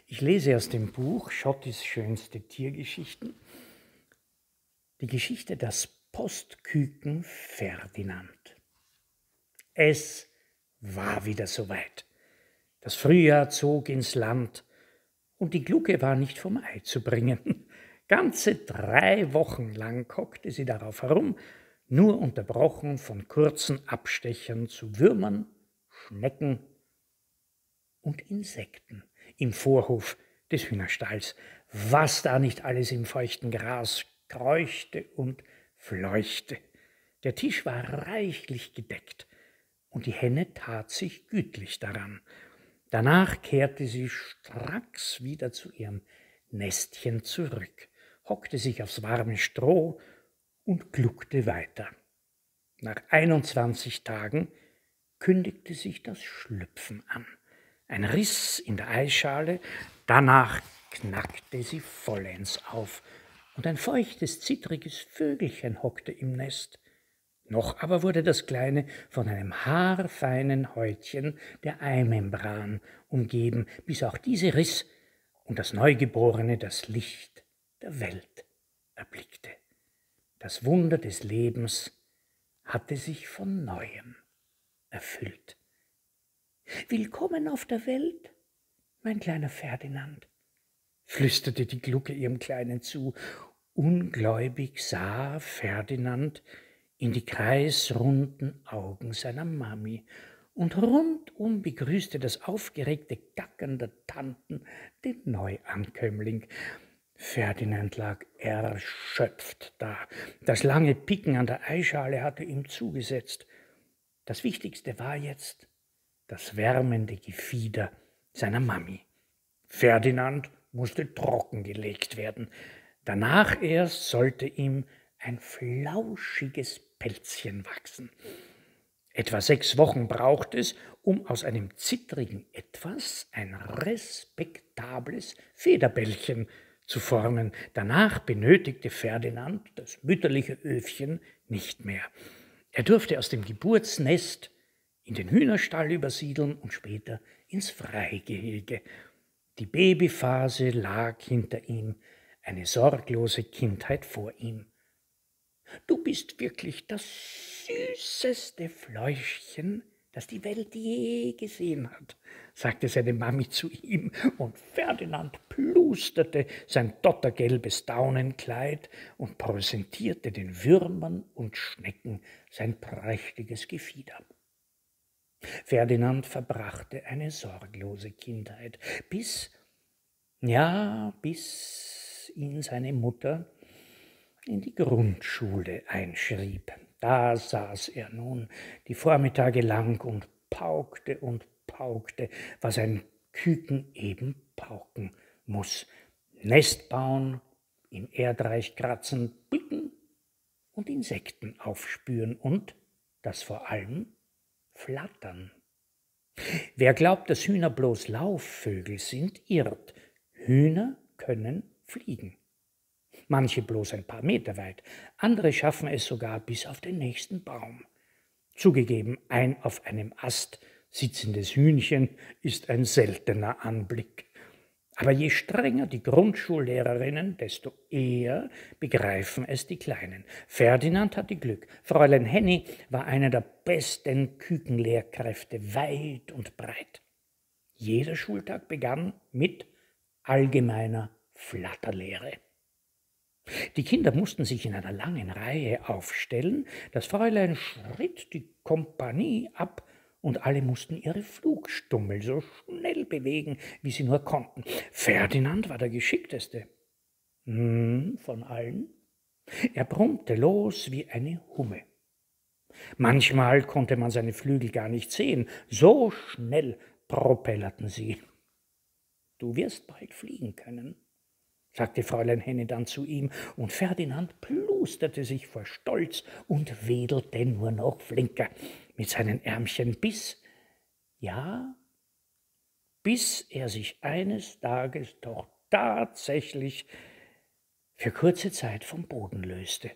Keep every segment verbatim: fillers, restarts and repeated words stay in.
Ich lese aus dem Buch Schottis schönste Tiergeschichten die Geschichte Das Postküken Ferdinand. Es war wieder soweit. Das Frühjahr zog ins Land und die Glucke war nicht vom Ei zu bringen. Ganze drei Wochen lang kockte sie darauf herum, nur unterbrochen von kurzen Abstechern zu Würmern, Schnecken und Insekten im Vorhof des Hühnerstalls. Was da nicht alles im feuchten Gras kreuchte und fleuchte. Der Tisch war reichlich gedeckt und die Henne tat sich gütlich daran. Danach kehrte sie stracks wieder zu ihrem Nestchen zurück, hockte sich aufs warme Stroh und gluckte weiter. Nach einundzwanzig Tagen kündigte sich das Schlüpfen an. Ein Riss in der Eierschale, danach knackte sie vollends auf und ein feuchtes, zittriges Vögelchen hockte im Nest. Noch aber wurde das Kleine von einem haarfeinen Häutchen der Eimembran umgeben, bis auch diese riss und das Neugeborene das Licht der Welt erblickte. Das Wunder des Lebens hatte sich von Neuem erfüllt. »Willkommen auf der Welt, mein kleiner Ferdinand«, flüsterte die Glucke ihrem Kleinen zu. Ungläubig sah Ferdinand in die kreisrunden Augen seiner Mami, und rundum begrüßte das aufgeregte Gackern der Tanten den Neuankömmling. Ferdinand lag erschöpft da. Das lange Picken an der Eischale hatte ihm zugesetzt. Das Wichtigste war jetzt das wärmende Gefieder seiner Mami. Ferdinand musste trockengelegt werden. Danach erst sollte ihm ein flauschiges Pelzchen wachsen. Etwa sechs Wochen braucht es, um aus einem zittrigen Etwas ein respektables Federbällchen zu formen. Danach benötigte Ferdinand das mütterliche Öfchen nicht mehr. Er durfte aus dem Geburtsnest in den Hühnerstall übersiedeln und später ins Freigehege. Die Babyphase lag hinter ihm, eine sorglose Kindheit vor ihm. »Du bist wirklich das süßeste Fläuschchen, das die Welt je gesehen hat«, sagte seine Mami zu ihm, und Ferdinand plusterte sein dottergelbes Daunenkleid und präsentierte den Würmern und Schnecken sein prächtiges Gefieder. Ferdinand verbrachte eine sorglose Kindheit, bis, ja, bis ihn seine Mutter in die Grundschule einschrieb. Da saß er nun die Vormittage lang und paukte und paukte, was ein Küken eben pauken muss. Nest bauen, im Erdreich kratzen, blicken und Insekten aufspüren und, das vor allem, flattern. Wer glaubt, dass Hühner bloß Laufvögel sind, irrt. Hühner können fliegen. Manche bloß ein paar Meter weit, andere schaffen es sogar bis auf den nächsten Baum. Zugegeben, ein auf einem Ast sitzendes Hühnchen ist ein seltener Anblick. Aber je strenger die Grundschullehrerinnen, desto eher begreifen es die Kleinen. Ferdinand hatte Glück. Fräulein Henny war eine der besten Kükenlehrkräfte weit und breit. Jeder Schultag begann mit allgemeiner Flatterlehre. Die Kinder mussten sich in einer langen Reihe aufstellen. Das Fräulein schritt die Kompanie ab und alle mussten ihre Flugstummel so schnell bewegen, wie sie nur konnten. Ferdinand war der Geschickteste hm, von allen. Er brummte los wie eine Humme. Manchmal konnte man seine Flügel gar nicht sehen, so schnell propellerten sie. »Du wirst bald fliegen können«, sagte Fräulein Henny dann zu ihm, und Ferdinand plusterte sich vor Stolz und wedelte nur noch flinker mit seinen Ärmchen, bis, ja, bis er sich eines Tages doch tatsächlich für kurze Zeit vom Boden löste.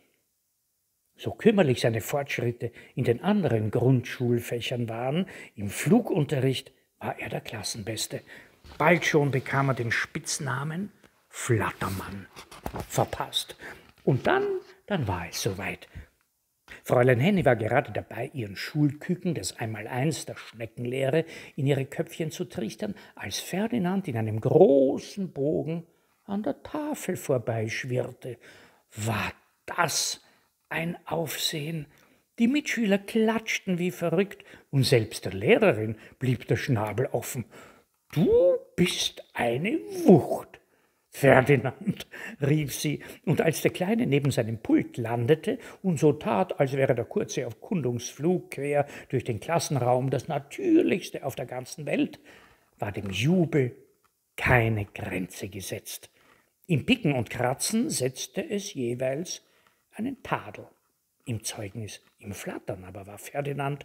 So kümmerlich seine Fortschritte in den anderen Grundschulfächern waren, im Flugunterricht war er der Klassenbeste. Bald schon bekam er den Spitznamen Flattermann verpasst. Und dann, dann war es soweit. Fräulein Henny war gerade dabei, ihren Schulküken das Einmaleins der Schneckenlehre in ihre Köpfchen zu trichtern, als Ferdinand in einem großen Bogen an der Tafel vorbeischwirrte. War das ein Aufsehen! Die Mitschüler klatschten wie verrückt, und selbst der Lehrerin blieb der Schnabel offen. »Du bist eine Wucht, Ferdinand«, rief sie, und als der Kleine neben seinem Pult landete und so tat, als wäre der kurze Erkundungsflug quer durch den Klassenraum das Natürlichste auf der ganzen Welt, war dem Jubel keine Grenze gesetzt. Im Picken und Kratzen setzte es jeweils einen Tadel im Zeugnis. Im Flattern aber war Ferdinand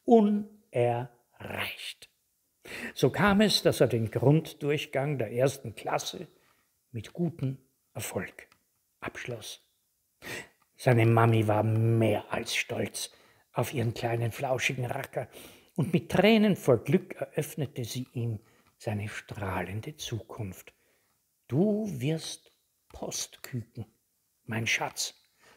unerreicht. So kam es, dass er den Grunddurchgang der ersten Klasse mit gutem Erfolg abschloss. Seine Mami war mehr als stolz auf ihren kleinen flauschigen Racker, und mit Tränen vor Glück eröffnete sie ihm seine strahlende Zukunft. »Du wirst Postküken, mein Schatz.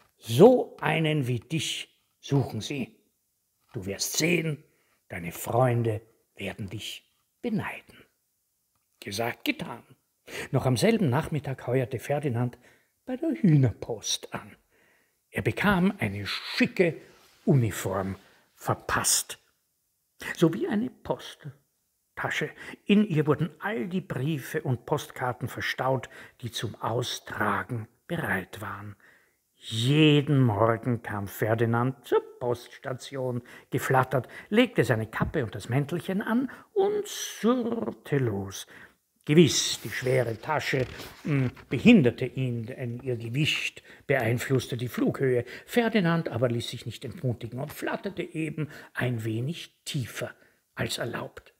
So einen wie dich suchen sie. Du wirst sehen, deine Freunde werden dich beneiden.« Gesagt, getan. Noch am selben Nachmittag heuerte Ferdinand bei der Hühnerpost an. Er bekam eine schicke Uniform verpasst, sowie eine Posttasche. In ihr wurden all die Briefe und Postkarten verstaut, die zum Austragen bereit waren. Jeden Morgen kam Ferdinand zur Poststation geflattert, legte seine Kappe und das Mäntelchen an und surrte los. Gewiss, die schwere Tasche mh, behinderte ihn, denn ihr Gewicht beeinflusste die Flughöhe. Ferdinand aber ließ sich nicht entmutigen und flatterte eben ein wenig tiefer als erlaubt.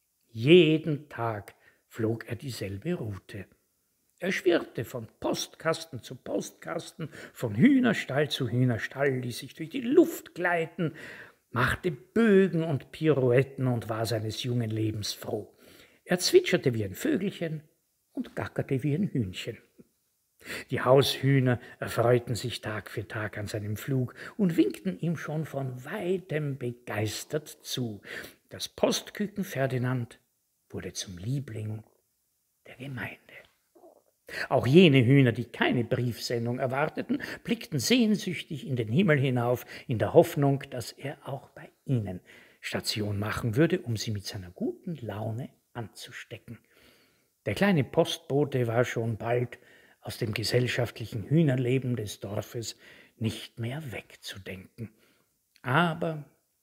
Jeden Tag flog er dieselbe Route. Er schwirrte von Postkasten zu Postkasten, von Hühnerstall zu Hühnerstall, ließ sich durch die Luft gleiten, machte Bögen und Pirouetten und war seines jungen Lebens froh. Er zwitscherte wie ein Vögelchen und gackerte wie ein Hühnchen. Die Haushühner erfreuten sich Tag für Tag an seinem Flug und winkten ihm schon von weitem begeistert zu. Das Postküken Ferdinand wurde zum Liebling der Gemeinde. Auch jene Hühner, die keine Briefsendung erwarteten, blickten sehnsüchtig in den Himmel hinauf, in der Hoffnung, dass er auch bei ihnen Station machen würde, um sie mit seiner guten Laune anzustecken. Der kleine Postbote war schon bald aus dem gesellschaftlichen Hühnerleben des Dorfes nicht mehr wegzudenken. Aber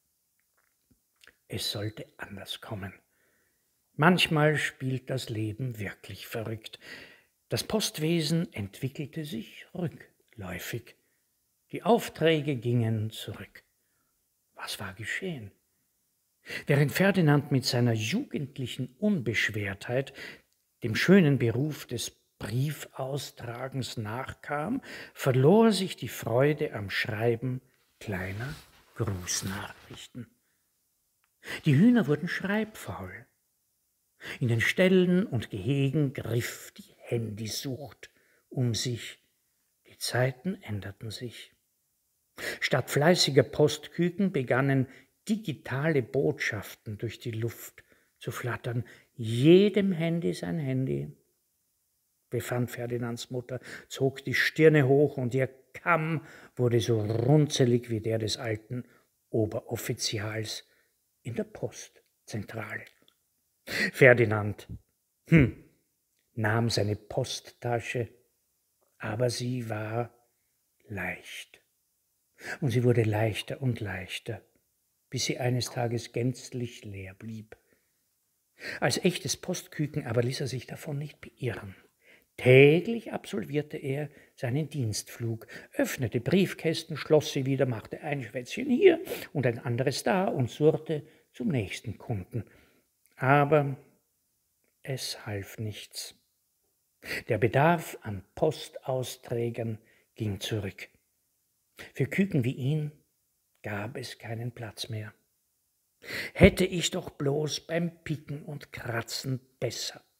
es sollte anders kommen. Manchmal spielt das Leben wirklich verrückt. Das Postwesen entwickelte sich rückläufig. Die Aufträge gingen zurück. Was war geschehen? Während Ferdinand mit seiner jugendlichen Unbeschwertheit dem schönen Beruf des Briefaustragens nachkam, verlor sich die Freude am Schreiben kleiner Grußnachrichten. Die Hühner wurden schreibfaul. In den Ställen und Gehegen griff die Handysucht um sich. Die Zeiten änderten sich. Statt fleißiger Postküken begannen digitale Botschaften durch die Luft zu flattern. Jedem Handy sein Handy, befand Ferdinands Mutter, zog die Stirne hoch und ihr Kamm wurde so runzelig wie der des alten Oberoffizials in der Postzentrale. Ferdinand hm, nahm seine Posttasche, aber sie war leicht. Und sie wurde leichter und leichter, bis sie eines Tages gänzlich leer blieb. Als echtes Postküken aber ließ er sich davon nicht beirren. Täglich absolvierte er seinen Dienstflug, öffnete Briefkästen, schloss sie wieder, machte ein Schwätzchen hier und ein anderes da und surrte zum nächsten Kunden. Aber es half nichts. Der Bedarf an Postausträgern ging zurück. Für Küken wie ihn gab es keinen Platz mehr. Hätte ich doch bloß beim Picken und Kratzen besser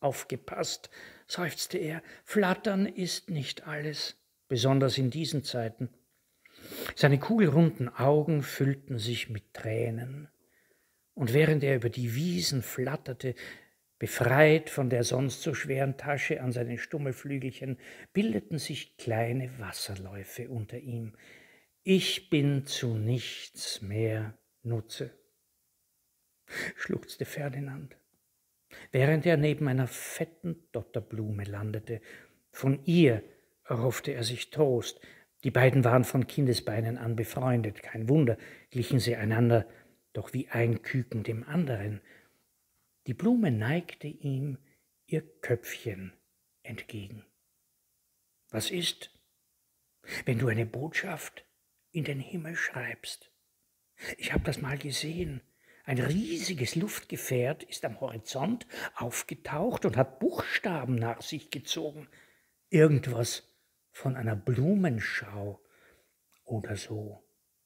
aufgepasst, seufzte er. Flattern ist nicht alles, besonders in diesen Zeiten. Seine kugelrunden Augen füllten sich mit Tränen, und während er über die Wiesen flatterte, befreit von der sonst so schweren Tasche an seinen Stummelflügelchen, bildeten sich kleine Wasserläufe unter ihm. »Ich bin zu nichts mehr Nutze«, schluchzte Ferdinand, während er neben einer fetten Dotterblume landete. Von ihr erhoffte er sich Trost. Die beiden waren von Kindesbeinen an befreundet. Kein Wunder, glichen sie einander, doch wie ein Küken dem anderen. Die Blume neigte ihm ihr Köpfchen entgegen. »Was ist, wenn du eine Botschaft in den Himmel schreibst? Ich habe das mal gesehen. Ein riesiges Luftgefährt ist am Horizont aufgetaucht und hat Buchstaben nach sich gezogen. Irgendwas von einer Blumenschau oder so.«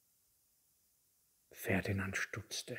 Ferdinand stutzte.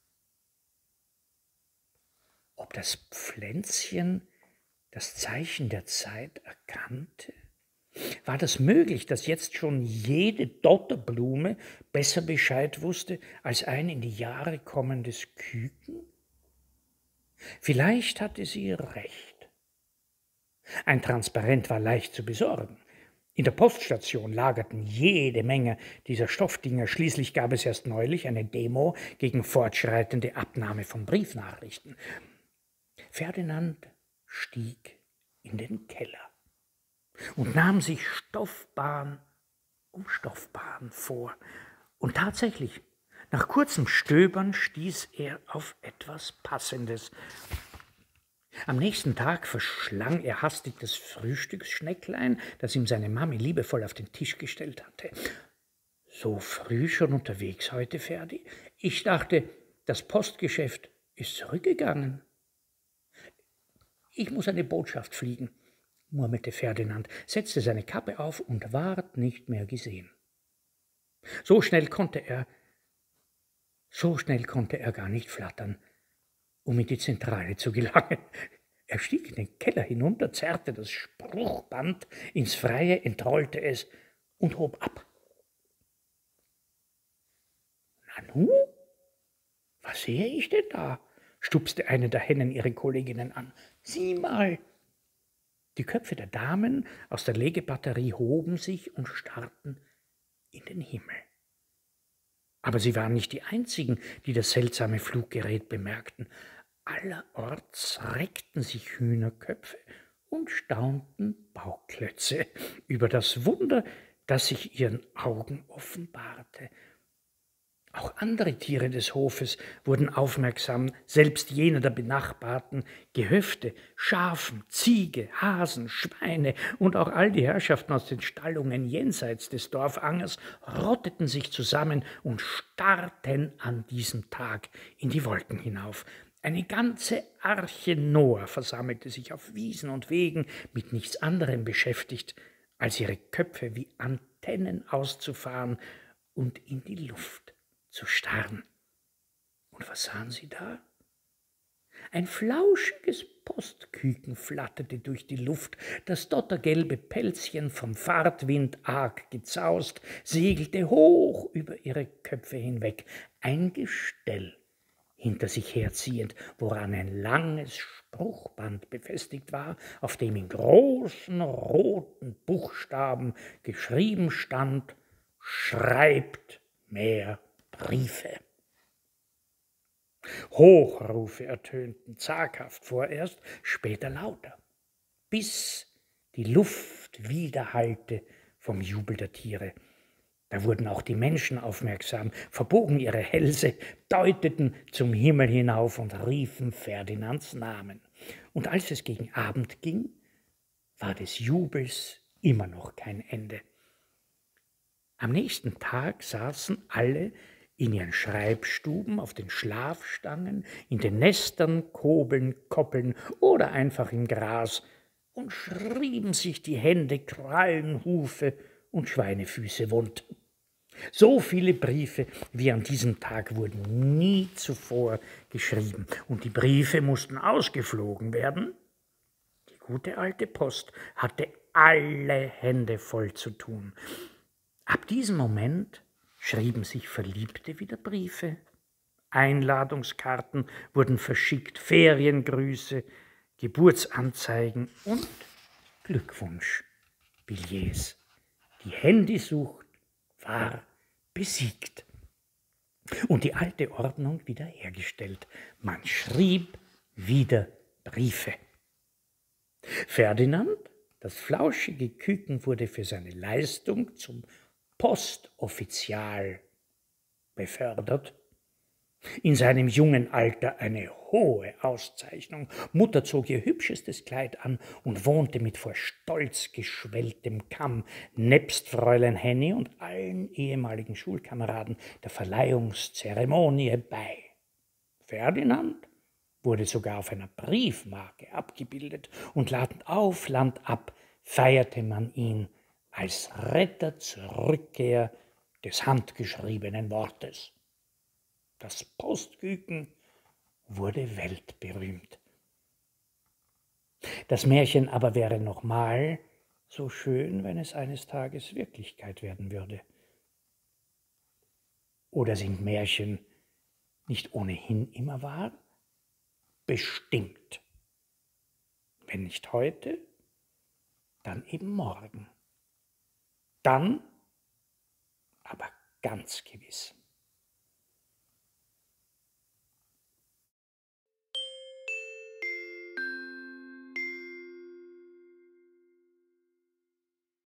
Ob das Pflänzchen das Zeichen der Zeit erkannte? War das möglich, dass jetzt schon jede Dotterblume besser Bescheid wusste als ein in die Jahre kommendes Küken? Vielleicht hatte sie recht. Ein Transparent war leicht zu besorgen. In der Poststation lagerten jede Menge dieser Stoffdinger. Schließlich gab es erst neulich eine Demo gegen fortschreitende Abnahme von Briefnachrichten. Ferdinand stieg in den Keller und nahm sich Stoffbahn um Stoffbahn vor. Und tatsächlich, nach kurzem Stöbern stieß er auf etwas Passendes. Am nächsten Tag verschlang er hastig das Frühstücksschnecklein, das ihm seine Mami liebevoll auf den Tisch gestellt hatte. »So früh schon unterwegs heute, Ferdi? Ich dachte, das Postgeschäft ist zurückgegangen.« »Ich muss eine Botschaft fliegen«, murmelte Ferdinand, setzte seine Kappe auf und ward nicht mehr gesehen. So schnell konnte er, so schnell konnte er gar nicht flattern, um in die Zentrale zu gelangen. Er stieg in den Keller hinunter, zerrte das Spruchband ins Freie, entrollte es und hob ab. »Nanu, was sehe ich denn da?« stupste eine der Hennen ihre Kolleginnen an. »Sieh mal!« Die Köpfe der Damen aus der Legebatterie hoben sich und starrten in den Himmel. Aber sie waren nicht die einzigen, die das seltsame Fluggerät bemerkten. Allerorts reckten sich Hühnerköpfe und staunten Bauklötze über das Wunder, das sich ihren Augen offenbarte. Auch andere Tiere des Hofes wurden aufmerksam, selbst jene der benachbarten Gehöfte, Schafen, Ziege, Hasen, Schweine und auch all die Herrschaften aus den Stallungen jenseits des Dorfangers rotteten sich zusammen und starrten an diesem Tag in die Wolken hinauf. Eine ganze Arche Noah versammelte sich auf Wiesen und Wegen, mit nichts anderem beschäftigt, als ihre Köpfe wie Antennen auszufahren und in die Luft zu starren. Und was sahen sie da? Ein flauschiges Postküken flatterte durch die Luft, das dottergelbe Pelzchen vom Fahrtwind arg gezaust, segelte hoch über ihre Köpfe hinweg, ein Gestell hinter sich herziehend, woran ein langes Spruchband befestigt war, auf dem in großen roten Buchstaben geschrieben stand: »Schreibt mehr Briefe.« Hochrufe ertönten, zaghaft vorerst, später lauter, bis die Luft widerhallte vom Jubel der Tiere. Da wurden auch die Menschen aufmerksam, verbogen ihre Hälse, deuteten zum Himmel hinauf und riefen Ferdinands Namen. Und als es gegen Abend ging, war des Jubels immer noch kein Ende. Am nächsten Tag saßen alle in ihren Schreibstuben, auf den Schlafstangen, in den Nestern, Kobeln, Koppeln oder einfach im Gras und schrieben sich die Hände, Krallen, Hufe und Schweinefüße wund. So viele Briefe wie an diesem Tag wurden nie zuvor geschrieben, und die Briefe mussten ausgeflogen werden, gute alte Post hatte alle Hände voll zu tun. Ab diesem Moment schrieben sich Verliebte wieder Briefe. Einladungskarten wurden verschickt, Feriengrüße, Geburtsanzeigen und Glückwunschbillets. Die Handysucht war besiegt und die alte Ordnung wiederhergestellt. Man schrieb wieder Briefe. Ferdinand, das flauschige Küken, wurde für seine Leistung zum Postoffizial befördert. In seinem jungen Alter eine hohe Auszeichnung. Mutter zog ihr hübschestes Kleid an und wohnte mit vor Stolz geschwelltem Kamm nebst Fräulein Henny und allen ehemaligen Schulkameraden der Verleihungszeremonie bei. Ferdinand wurde sogar auf einer Briefmarke abgebildet und Land auf, Land ab feierte man ihn als Retter zur Rückkehr des handgeschriebenen Wortes. Das Postküken wurde weltberühmt. Das Märchen aber wäre nochmal so schön, wenn es eines Tages Wirklichkeit werden würde. Oder sind Märchen nicht ohnehin immer wahr? Bestimmt. Wenn nicht heute, dann eben morgen. Dann aber ganz gewiss.